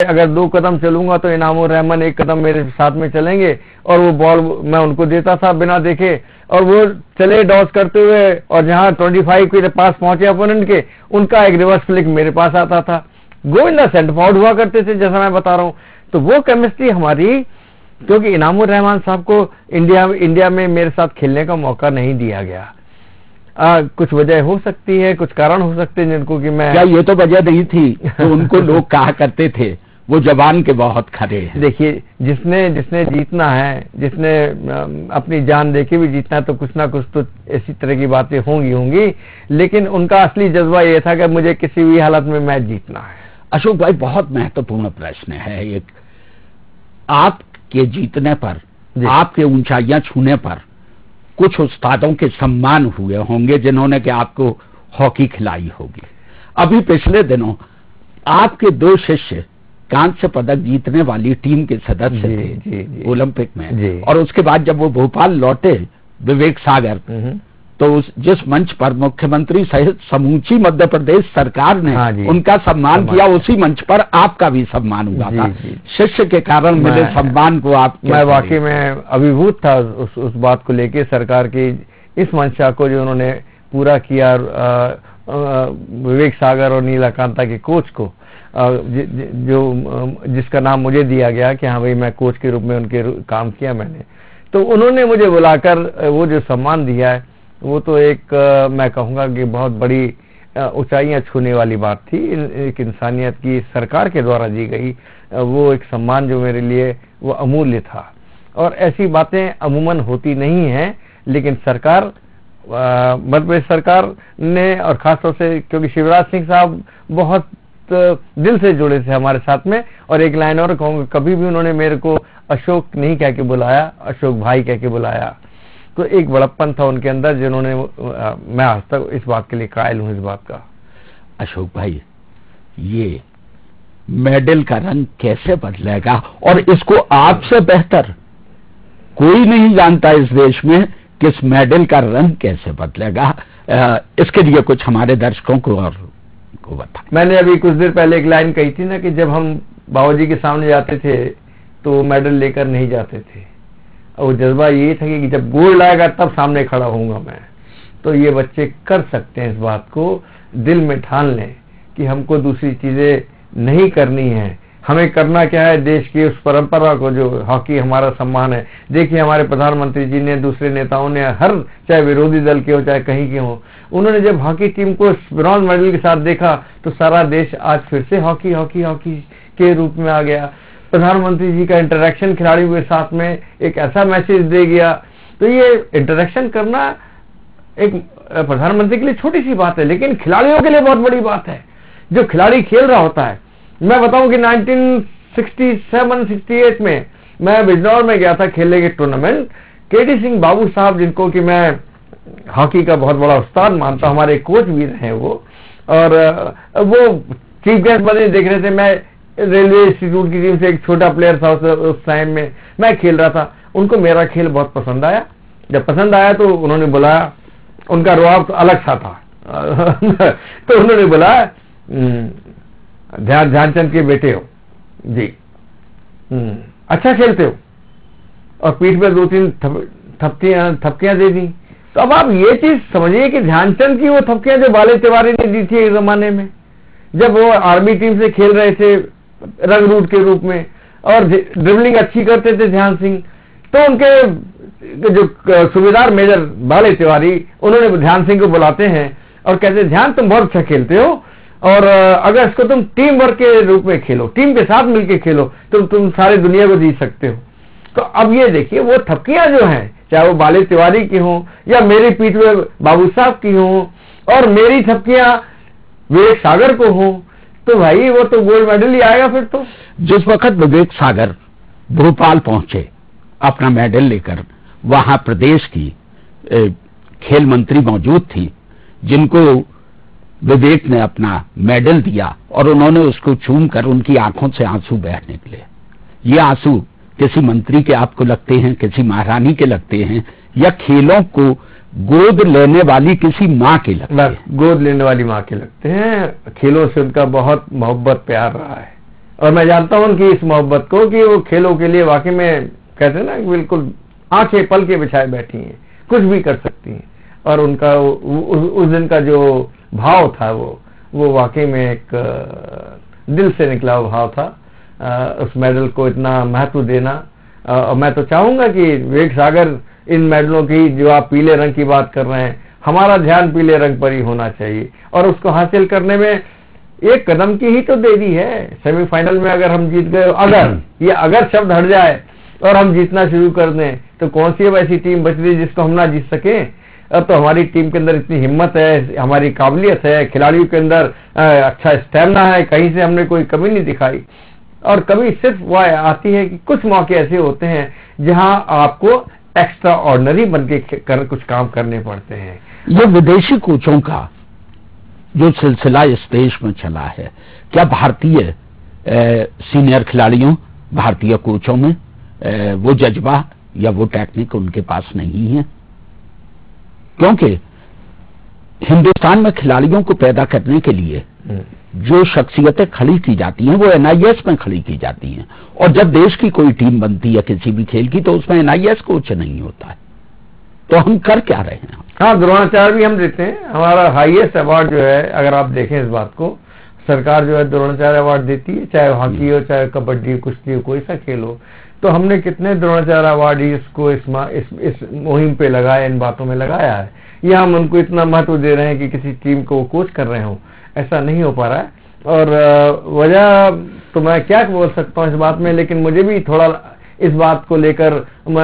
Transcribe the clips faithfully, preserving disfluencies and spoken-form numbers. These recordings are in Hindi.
अगर दो कदम चलूंगा तो इनामुर रहमान एक कदम मेरे साथ में चलेंगे, और वो बॉल मैं उनको देता था बिना देखे, और वो चले डॉस करते हुए, और जहां पच्चीस के पास पहुंचे अपोनेंट के, उनका एक रिवर्स फ्लिक मेरे पास आता था। गोविंदा सेंटर फॉरवर्ड हुआ करते थे, जैसा मैं बता रहा हूं। तो वो केमिस्ट्री हमारी, क्योंकि इनामुर रहमान साहब को इंडिया इंडिया में मेरे साथ खेलने का मौका नहीं दिया गया। आ, कुछ वजह हो सकती है, कुछ कारण हो सकते हैं जिनको कि मैं, क्या ये तो वजह नहीं थी तो उनको लोग कहा करते थे वो जवान के बहुत खरे हैं। देखिए, जिसने जिसने जीतना है, जिसने अपनी जान देके भी जीतना है, तो कुछ ना कुछ तो ऐसी तरह की बातें होंगी होंगी लेकिन उनका असली जज्बा ये था कि मुझे किसी भी हालत में मैच जीतना है। अशोक भाई, बहुत महत्वपूर्ण प्रश्न है एक। आपके जीतने पर, आपके ऊंचाइयां छूने पर कुछ उस्तादों के सम्मान हुए होंगे जिन्होंने कि आपको हॉकी खिलाई होगी। अभी पिछले दिनों आपके दो शिष्य कांस्य पदक जीतने वाली टीम के सदस्य जी, थे जी, जी, ओलंपिक में जी। और उसके बाद जब वो भोपाल लौटे विवेक सागर, तो उस जिस मंच पर मुख्यमंत्री सहित समूची मध्य प्रदेश सरकार ने हाँ उनका सम्मान किया, उसी मंच पर आपका भी सम्मान हुआ जी, था। जी। शिष्य के कारण मिले सम्मान को आप, मैं वाकई में अभिभूत था उस उस बात को लेके, सरकार की इस मंशा को जो उन्होंने पूरा किया। विवेक सागर और नीलाकांता के कोच को, ज, ज, जो जिसका नाम मुझे दिया गया कि हाँ भाई मैं कोच के रूप में उनके काम किया मैंने, तो उन्होंने मुझे बुलाकर वो जो सम्मान दिया है, वो तो एक आ, मैं कहूँगा कि बहुत बड़ी ऊंचाइयां छूने वाली बात थी। एक इंसानियत की सरकार के द्वारा दी गई वो एक सम्मान जो मेरे लिए वो अमूल्य था। और ऐसी बातें अमूमन होती नहीं हैं, लेकिन सरकार, मध्य प्रदेश सरकार ने, और खासतौर से क्योंकि शिवराज सिंह साहब बहुत दिल से जुड़े थे हमारे साथ में, और एक लाइन और कहूँगा, कभी भी उन्होंने मेरे को अशोक नहीं कह के बुलाया, अशोक भाई कह के बुलाया। तो एक बड़प्पन था उनके अंदर जिन्होंने, मैं आज तक इस बात के लिए कायल हूं इस बात का। अशोक भाई, ये मेडल का रंग कैसे बदलेगा, और इसको आपसे बेहतर कोई नहीं जानता इस देश में कि इस मेडल का रंग कैसे बदलेगा। इसके लिए कुछ हमारे दर्शकों को और को बता। मैंने अभी कुछ देर पहले एक लाइन कही थी ना कि जब हम बाबूजी के सामने जाते थे तो मेडल लेकर नहीं जाते थे, और वो जज्बा ये था कि जब गोल्ड आएगा तब सामने खड़ा होऊंगा मैं। तो ये बच्चे कर सकते हैं, इस बात को दिल में ठान लें कि हमको दूसरी चीजें नहीं करनी है, हमें करना क्या है, देश की उस परंपरा को जो हॉकी हमारा सम्मान है। देखिए, हमारे प्रधानमंत्री जी ने, दूसरे नेताओं ने, हर चाहे विरोधी दल के हो चाहे कहीं के हो, उन्होंने जब हॉकी टीम को ब्रॉन्ज मेडल के साथ देखा तो सारा देश आज फिर से हॉकी हॉकी हॉकी के रूप में आ गया। प्रधानमंत्री जी का इंटरेक्शन खिलाड़ियों के साथ में एक ऐसा मैसेज दे गया। तो ये इंटरेक्शन करना एक प्रधानमंत्री के लिए छोटी सी बात है, लेकिन खिलाड़ियों के लिए बहुत बड़ी बात है। जो खिलाड़ी खेल रहा होता है, मैं बताऊं कि उन्नीस सौ सड़सठ अड़सठ में मैं बिजनौर में गया था खेलने के टूर्नामेंट। केडी सिंह बाबू साहब, जिनको कि मैं हॉकी का बहुत बड़ा उस्ताद मानता, हमारे कोच भी रहे वो, और वो चीफ गेस्ट बने देख रहे थे। मैं रेलवे इंस्टीट्यूट की टीम से एक छोटा प्लेयर था उस टाइम में, मैं खेल रहा था। उनको मेरा खेल बहुत पसंद आया। जब पसंद आया तो उन्होंने बुलाया, उनका रुआब तो अलग सा था तो उन्होंने बुलाया, ध्यान ध्यानचंद के बेटे हो जी, अच्छा खेलते हो, और पीठ में दो तीन थपकियां थपकियां दे दी। तो अब आप ये चीज समझिए कि ध्यानचंद की वो थपकियां जो बाले तिवारी ने दी थी एक जमाने में, जब वो आर्मी टीम से खेल रहे थे रंग रूट के रूप में, और ड्रिबलिंग अच्छी करते थे ध्यान सिंह, तो उनके जो सूबेदार मेजर बाले तिवारी, उन्होंने ध्यान सिंह को बुलाते हैं और कहते, ध्यान तुम बहुत अच्छा खेलते हो, और अगर इसको तुम टीम वर्क के रूप में खेलो, टीम के साथ मिलकर खेलो, तो तुम सारी दुनिया को जीत सकते हो। तो अब ये देखिए, वो थपकियां जो हैं, चाहे वो बाले तिवारी की हो या मेरी पीठ में बाबू साहब की हो, और मेरी थपकियां विवेक सागर को हो, तो भाई वो तो गोल्ड मेडल ही आएगा फिर तो। जिस वक्त विवेक सागर भोपाल पहुंचे अपना मेडल लेकर, वहां प्रदेश की ए, खेल मंत्री मौजूद थी, जिनको विवेक ने अपना मेडल दिया, और उन्होंने उसको चूम कर उनकी आंखों से आंसू बह निकले। ये आंसू किसी मंत्री के आपको लगते हैं, किसी महारानी के लगते हैं, या खेलों को गोद लेने वाली किसी माँ के लगते हैं? गोद लेने वाली माँ के लगते हैं। खेलों से उनका बहुत मोहब्बत प्यार रहा है, और मैं जानता हूं उनकी इस मोहब्बत को कि वो खेलों के लिए वाकई में कहते हैं ना बिल्कुल आंखें पल के बिछाए बैठी हैं, कुछ भी कर सकती हैं। और उनका उ, उ, उस दिन का जो भाव था वो वो वाकई में एक दिल से निकला हुआ भाव था। आ, उस मेडल को इतना महत्व देना। और मैं तो चाहूंगा कि विवेक सागर इन मेडलों की, जो आप पीले रंग की बात कर रहे हैं, हमारा ध्यान पीले रंग पर ही होना चाहिए। और उसको हासिल करने में एक कदम की ही तो देरी है। सेमीफाइनल में अगर हम जीत गए, अगर ये अगर शब्द हट जाए और हम जीतना शुरू कर दें, तो कौन सी अब ऐसी टीम बच रही जिसको हम ना जीत सके। अब तो हमारी टीम के अंदर इतनी हिम्मत है, हमारी काबिलियत है, खिलाड़ियों के अंदर अच्छा स्टैमिना है, कहीं से हमने कोई कमी नहीं दिखाई। और कभी सिर्फ वह आती है कि कुछ मौके ऐसे होते हैं जहां आपको एक्स्ट्रा ऑर्डिनरी बन के कर, कुछ काम करने पड़ते हैं। ये विदेशी कोचों का जो सिलसिला इस देश में चला है, क्या भारतीय सीनियर खिलाड़ियों, भारतीय कोचों में ए, वो जज्बा या वो टेक्निक उनके पास नहीं है? क्योंकि हिंदुस्तान में खिलाड़ियों को पैदा करने के लिए जो शख्सियतें खड़ी की जाती हैं वो एन आई एस में खड़ी की जाती हैं। और जब देश की कोई टीम बनती है किसी भी खेल की, तो उसमें एन आई एस कोच नहीं होता है। तो हम कर क्या रहे हैं? हाँ, द्रोणाचार्य भी हम देते हैं। हमारा हाईएस्ट अवार्ड जो है, अगर आप देखें इस बात को, सरकार जो है द्रोणाचार्य अवार्ड देती है, चाहे हॉकी हो, चाहे कबड्डी, कुश्ती हो, कोई सा खेल हो। तो हमने कितने द्रोणाचार्य अवार्ड इसको इस, इस, इस मुहिम पे लगाया, इन बातों में लगाया है। या हम उनको इतना महत्व दे रहे हैं कि किसी टीम को कोच कर रहे हो, ऐसा नहीं हो पा रहा है। और वजह तो मैं क्या बोल सकता हूँ इस बात में, लेकिन मुझे भी थोड़ा इस बात को लेकर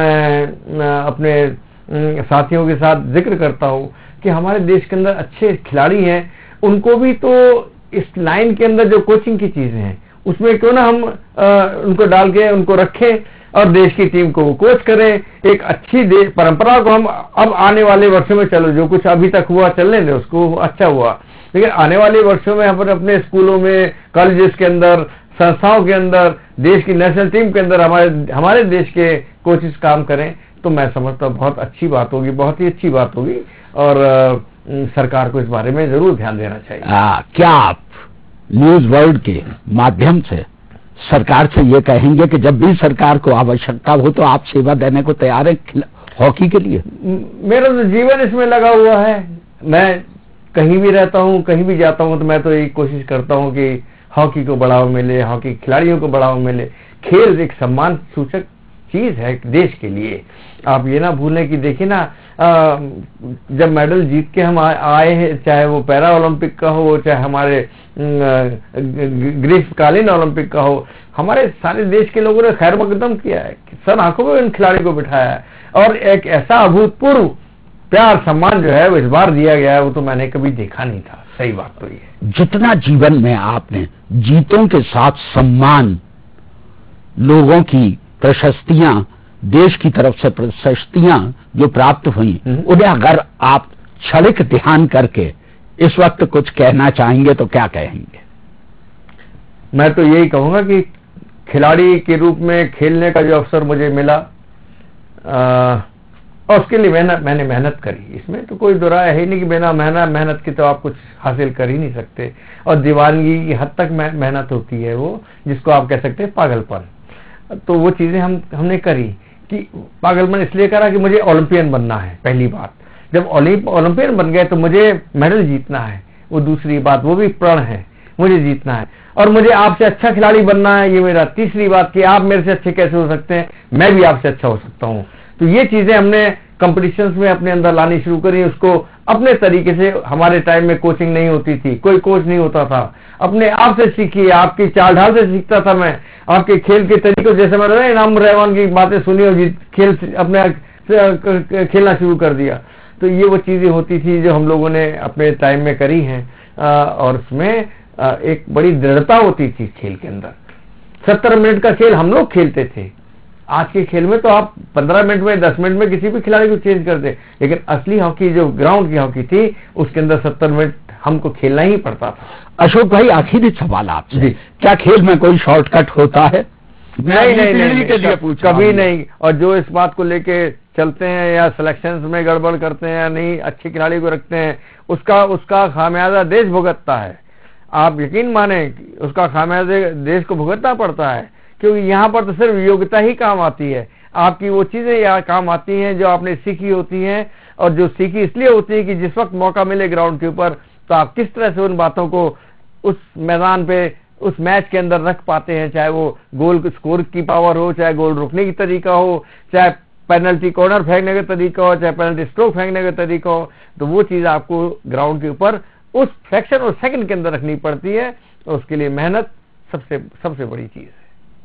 मैं अपने साथियों के साथ जिक्र करता हूँ कि हमारे देश के अंदर अच्छे खिलाड़ी हैं, उनको भी तो इस लाइन के अंदर जो कोचिंग की चीजें हैं उसमें क्यों ना हम आ, उनको डाल के उनको रखें और देश की टीम को कोच करें। एक अच्छी परंपरा को हम अब आने वाले वर्षों में, चलो जो कुछ अभी तक हुआ चलने दे, उसको अच्छा हुआ, लेकिन आने वाले वर्षों में हम अपने स्कूलों में, कॉलेजेस के अंदर, संस्थाओं के अंदर, देश की नेशनल टीम के अंदर हमारे हमारे देश के कोचेस काम करें, तो मैं समझता हूँ बहुत अच्छी बात होगी, बहुत ही अच्छी बात होगी। और आ, सरकार को इस बारे में जरूर ध्यान देना चाहिए। आ, क्या आप न्यूज वर्ल्ड के माध्यम से सरकार से ये कहेंगे कि जब भी सरकार को आवश्यकता हो तो आप सेवा देने को तैयार हैं हॉकी के लिए? मेरा तो जीवन इसमें लगा हुआ है। मैं कहीं भी रहता हूँ, कहीं भी जाता हूँ, तो मैं तो यही कोशिश करता हूँ कि हॉकी को बढ़ावा मिले, हॉकी खिलाड़ियों को बढ़ावा मिले। खेल एक सम्मान सूचक चीज है देश के लिए। आप ये ना भूलें कि देखिए ना, आ, जब मेडल जीत के हम आए हैं, चाहे वो पैरा ओलंपिक का हो, चाहे हमारे ग्रीष्मकालीन ओलंपिक का हो, हमारे सारे देश के लोगों ने खैर मकदम किया है, सर आंखों में इन खिलाड़ी को बिठाया है। और एक ऐसा अभूतपूर्व प्यार सम्मान जो है वो इस बार दिया गया है, वो तो मैंने कभी देखा नहीं था। सही बात तो ये है। जितना जीवन में आपने जीतों के साथ सम्मान, लोगों की प्रशस्तियां, देश की तरफ से प्रशस्तियां जो प्राप्त हुई, उन्हें अगर आप क्षणिक ध्यान करके इस वक्त कुछ कहना चाहेंगे तो क्या कहेंगे? मैं तो यही कहूंगा कि खिलाड़ी के रूप में खेलने का जो अवसर मुझे मिला, आ, और उसके लिए मेहनत मैंने मेहनत करी, इसमें तो कोई दो राय है ही नहीं कि बिना मेहनत मेहनत के तो आप कुछ हासिल कर ही नहीं सकते। और दीवानगी की हद तक मेहनत होती है वो, जिसको आप कह सकते हैं पागलपन। तो वो चीजें हम हमने करी कि पागलपन इसलिए करा कि मुझे ओलंपियन बनना है, पहली बात। जब ओलंपियन बन गए तो मुझे मेडल जीतना है, वो दूसरी बात, वो भी प्रण है, मुझे जीतना है। और मुझे आपसे अच्छा खिलाड़ी बनना है, ये मेरा तीसरी बात कि आप मेरे से अच्छे कैसे हो सकते हैं, मैं भी आपसे अच्छा हो सकता हूँ। तो ये चीजें हमने कंपटीशंस में अपने अंदर लानी शुरू करी, उसको अपने तरीके से। हमारे टाइम में कोचिंग नहीं होती थी, कोई कोच नहीं होता था, अपने आप से सीखी, आपकी चाल ढाल से सीखता था मैं, आपके खेल के तरीकों, जैसे मैंने इनाम रहमान की बातें सुनी और खेल अपने खेलना शुरू कर दिया। तो ये वो चीजें होती थी जो हम लोगों ने अपने टाइम में करी हैं, और उसमें एक बड़ी दृढ़ता होती थी खेल के अंदर। सत्तर मिनट का खेल हम लोग खेलते थे, आज के खेल में तो आप पंद्रह मिनट में, दस मिनट में किसी भी खिलाड़ी को चेंज कर दे, लेकिन असली हॉकी जो ग्राउंड की हॉकी थी उसके अंदर सत्तर मिनट हमको खेलना ही पड़ता था। अशोक भाई, आखिरी सवाल आपसे, क्या खेल में कोई शॉर्टकट होता है? नहीं नहीं नहीं, के लिए पूछा कभी नहीं। और जो इस बात को लेके चलते हैं या सिलेक्शंस में गड़बड़ करते हैं या नहीं अच्छे खिलाड़ी को रखते हैं, उसका उसका खामियाजा देश भुगतता है। आप यकीन माने उसका खामियाजा देश को भुगतना पड़ता है, क्योंकि यहाँ पर तो सिर्फ योग्यता ही काम आती है। आपकी वो चीजें यहाँ काम आती हैं जो आपने सीखी होती हैं, और जो सीखी इसलिए होती है कि जिस वक्त मौका मिले ग्राउंड के ऊपर तो आप किस तरह से उन बातों को उस मैदान पे उस मैच के अंदर रख पाते हैं, चाहे वो गोल स्कोर की पावर हो, चाहे गोल रोकने की तरीका हो, चाहे पेनल्टी कॉर्नर फेंकने का तरीका हो, चाहे पेनल्टी स्ट्रोक फेंकने का तरीका हो, तो वो चीज आपको ग्राउंड के ऊपर उस फ्रैक्शन और सेकंड के अंदर रखनी पड़ती है, और उसके लिए मेहनत सबसे सबसे बड़ी चीज है।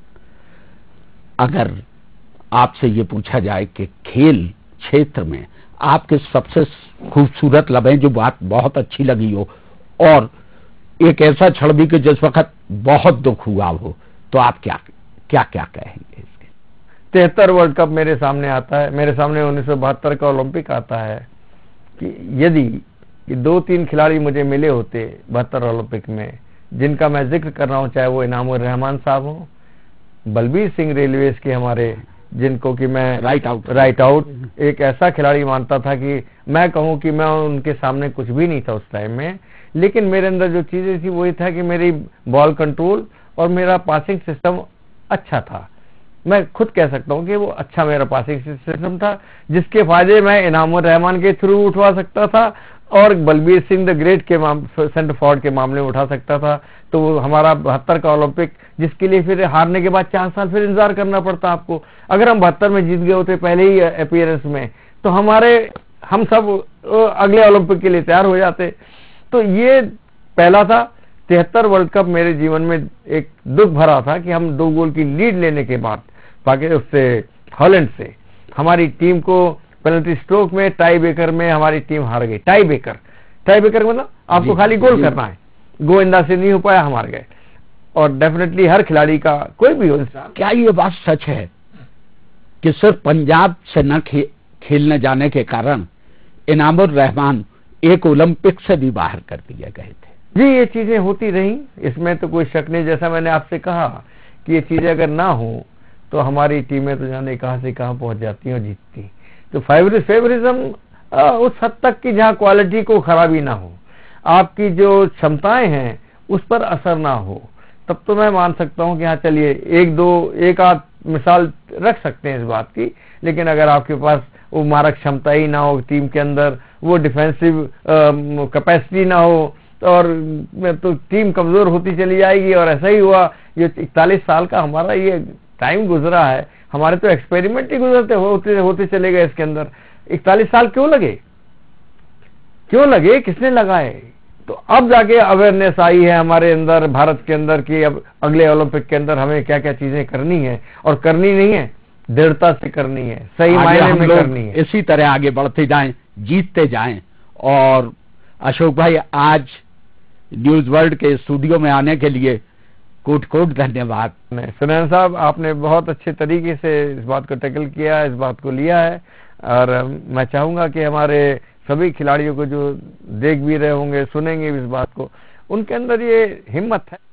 अगर आपसे ये पूछा जाए कि खेल क्षेत्र में आपके सबसे खूबसूरत लम्हे, जो बात बहुत अच्छी लगी हो, और एक ऐसा क्षण भी कि जिस वक्त बहुत दुख हुआ हो, तो आप क्या क्या क्या कहेंगे इसके? तिहत्तर वर्ल्ड कप मेरे सामने आता है, मेरे सामने उन्नीस सौ बहत्तर का ओलंपिक आता है, कि यदि कि दो तीन खिलाड़ी मुझे मिले होते बहत्तर ओलंपिक में, जिनका मैं जिक्र कर रहा हूं, चाहे वो इनामुर रहमान साहब हो, बलबीर सिंह रेलवेज के हमारे, जिनको कि मैं राइट आउट राइट आउट एक ऐसा खिलाड़ी मानता था कि मैं कहूं कि मैं उनके सामने कुछ भी नहीं था उस टाइम में, लेकिन मेरे अंदर जो चीजें थी वो ये था कि मेरी बॉल कंट्रोल और मेरा पासिंग सिस्टम अच्छा था। मैं खुद कह सकता हूं कि वो अच्छा मेरा पासिंग सिस्टम था, जिसके फायदे मैं इनामुर रहमान के थ्रू उठवा सकता था और बलबीर सिंह द ग्रेट के सेंटर फॉरवर्ड के मामले में उठा सकता था। तो वो हमारा बहत्तर का ओलंपिक, जिसके लिए फिर हारने के बाद चार साल फिर इंतजार करना पड़ता आपको। अगर हम बहत्तर में जीत गए होते पहले ही अपीयरेंस में, तो हमारे हम सब अगले ओलंपिक के लिए तैयार हो जाते। तो ये पहला था। तिहत्तर वर्ल्ड कप मेरे जीवन में एक दुख भरा था कि हम दो गोल की लीड लेने के बाद पाकिस्तान उससे हॉलैंड से हमारी टीम को पेनल्टी स्ट्रोक में टाई ब्रेकर में हमारी टीम हार गई। टाई ब्रेकर टाई ब्रेकर मतलब आपको खाली गोल करना है, गोविंदा से नहीं हो पाया, हम हार गए। और डेफिनेटली हर खिलाड़ी का कोई भी हो, क्या ये बात सच है कि सिर्फ पंजाब से न खे, खेलने जाने के कारण इनामुर रहमान एक ओलंपिक से भी बाहर कर दिए गए थे? जी, ये चीजें होती रही, इसमें तो कोई शक नहीं। जैसा मैंने आपसे कहा कि ये चीजें अगर ना हो तो हमारी टीमें तो जाने कहां से कहां पहुंच जाती और जीतती। तो फेवरिज्म उस हद तक की जहां क्वालिटी को खराबी ना हो, आपकी जो क्षमताएं हैं उस पर असर ना हो, तब तो मैं मान सकता हूं कि हाँ चलिए एक दो एक आध मिसाल रख सकते हैं इस बात की। लेकिन अगर आपके पास वो मारक क्षमता ही ना हो टीम के अंदर, वो डिफेंसिव कैपेसिटी ना हो, और तो टीम कमजोर होती चली जाएगी। और ऐसा ही हुआ, ये इकतालीस साल का हमारा ये टाइम गुजरा है, हमारे तो एक्सपेरिमेंट ही गुजरते होते होते चले गए इसके अंदर। इकतालीस साल क्यों लगे क्यों लगे किसने लगाए? तो अब जाके अवेयरनेस आई है हमारे अंदर, भारत के अंदर, कि अब अगले ओलंपिक के अंदर हमें क्या क्या चीजें करनी है, और करनी नहीं है दृढ़ता से करनी है, सही मायने में करनी है। इसी तरह आगे बढ़ते जाएं, जीतते जाएं। और अशोक भाई, आज न्यूज वर्ल्ड के स्टूडियो में आने के लिए कोट कोट धन्यवाद। सुनैन साहब, आपने बहुत अच्छे तरीके से इस बात को टैकल किया, इस बात को लिया है, और मैं चाहूंगा कि हमारे सभी खिलाड़ियों को जो देख भी रहे होंगे, सुनेंगे इस बात को, उनके अंदर ये हिम्मत है।